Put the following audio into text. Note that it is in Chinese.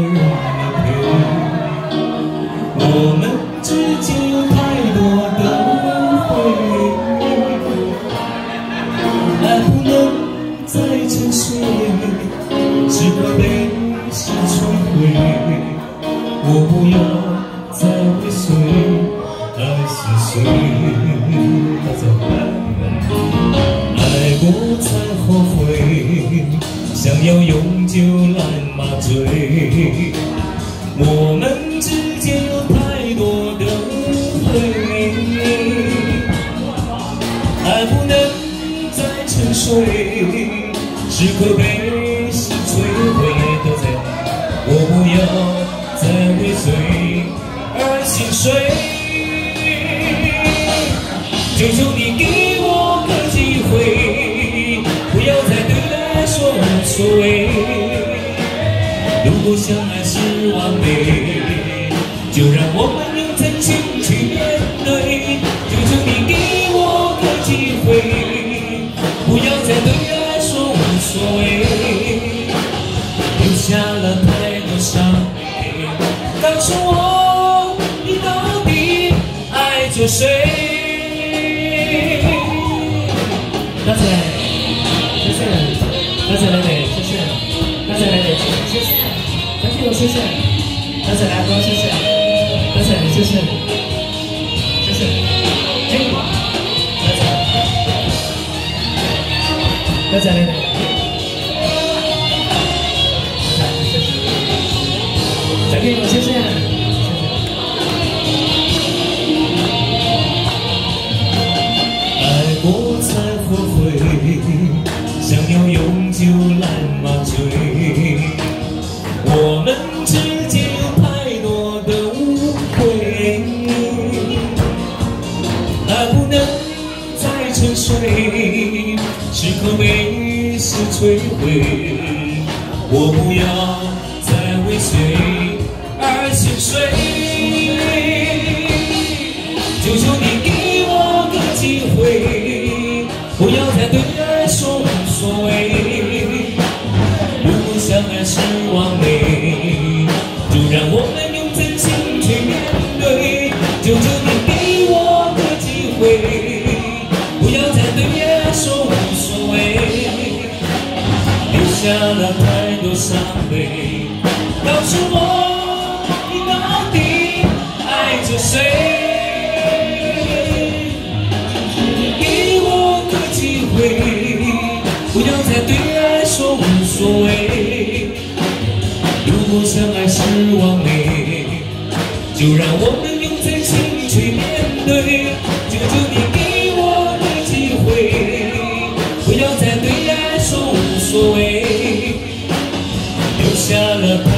陪。我们之间有太多的误会，爱不能再沉睡，只会被心摧毁。我不要再为谁而心碎，爱过才后悔，想要永久来麻醉。我们之间有太多的误会，爱不能再沉睡，只会被心摧毁。我不要再为谁而心碎，求求你给我个机会，不要再对爱说无所谓。如果相爱是完美，就让我们用真情去面对。求求你给我个机会，不要再对爱说无所谓。留下了太多伤悲，告诉我你到底爱着谁？大仔，谢谢，大仔来点，谢谢，大仔来点，谢谢，大仔我谢谢，大仔来哥谢谢，大仔谢谢，谢谢，大仔来点。再给我谢谢。爱过才后悔，想要永久来麻醉。我们之间有太多的误会，爱不能再沉睡，只可被心摧毁。我不要再为谁而心碎，求求你给我个机会，不要再对爱说无所谓。如果相爱是完美，就让我们用真心去面对。求求你给我个机会，不要再对爱说无所谓。留下了太多伤悲，告诉我你到底爱着谁？给我个机会，不要再对爱说无所谓。如果相爱是完美，就让我们用真心去面对。求求你给我个机会，不要再对爱说无所谓。留下了